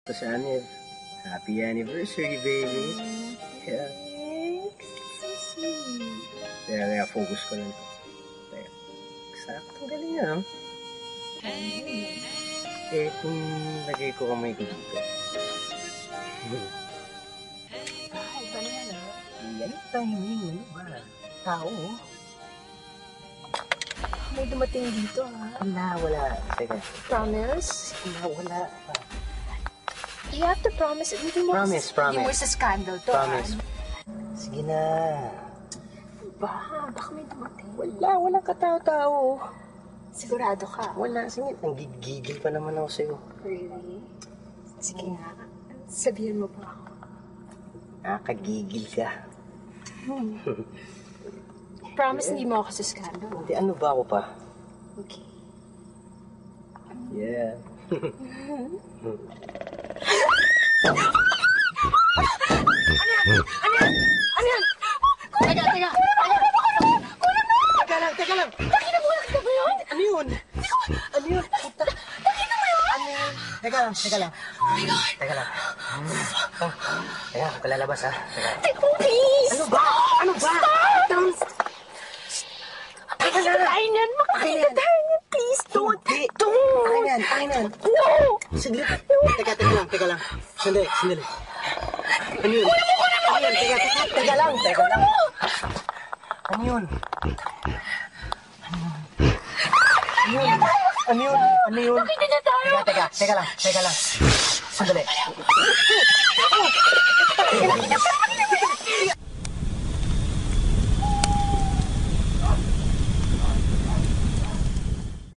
Sana, happy anniversary, baby. Yeah. So sweet. Kaya focus ko lang to. Kaya, sakto galing nga. Eh, kung lagay ko kamay ko dito. Ay, ba na yan, ah? Yan timing, ano ba? Tao. May dumating dito, ha? Wala. Teka, Promise? wala. You have to promise. Hindi mo Promise. Hindi mo sa scandal to, Promise. ha? Sige na. Baka may dumating. Walang katao-tao. Sigurado ka? Wala, sige. Nanggigigil pa naman ako sa'yo. Really? Sige nga. Sabihin mo pa ako. Kagigil ka. Promise hindi mo ako sa scandal. Hindi, ano ba ako pa? Okay. Yeah. Ano yan? Teka. Teka lang. Nakita mo yun? Ano yun? Puta. Nakita mo yun? Ano yun? Teka lang. Oh my God. Teka lang. Teka, ako lalabas ha. Teka. Teka, please. Ano ba? Makikita tayo niyan. Please, don't. Akin yan. No. Saglit. Teka lang. Sandali. Ano yun? Teka lang. Ano yun? Nakita niya tayo. Teka lang. Sandali. Nakita